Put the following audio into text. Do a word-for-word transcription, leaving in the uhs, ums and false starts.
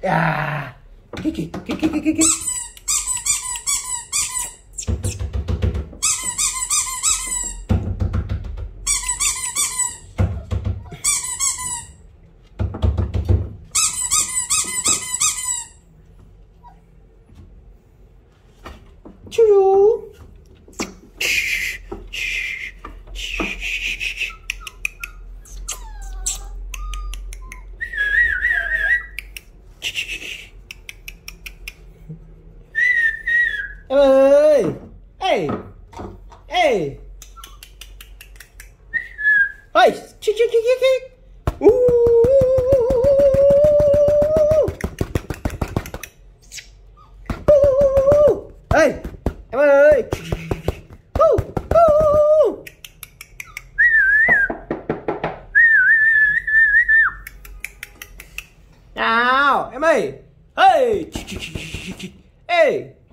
À, cái cái cái cái cái cái cái. Chú. Em ơi, ê, ê, ơi, chi chi chi chi chi, u, ê, em ơi, u, u, nào, em ơi, ê, chi chi chi chi chi, ê.